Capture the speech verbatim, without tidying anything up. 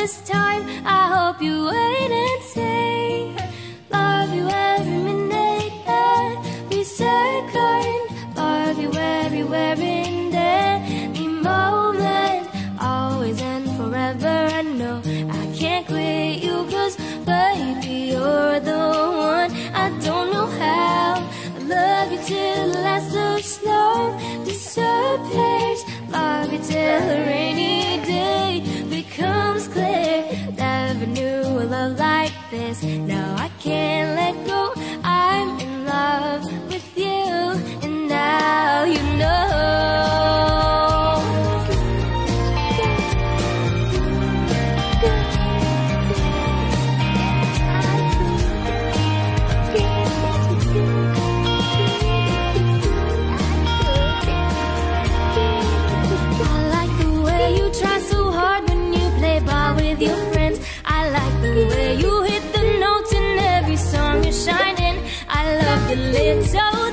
this time. I hope you wait and see. Love you every minute that we second. Love you everywhere in any moment. Always and forever. I know I can't quit you, cause baby, you're the one. I don't know how. I love you till the last of snow disappears. Love you till a rainy day becomes clear. Never knew a love like this. Now I can't let go. I'm in love with you, and now you know. Your friends, I like the way you hit the notes in every song you're shining. I love the little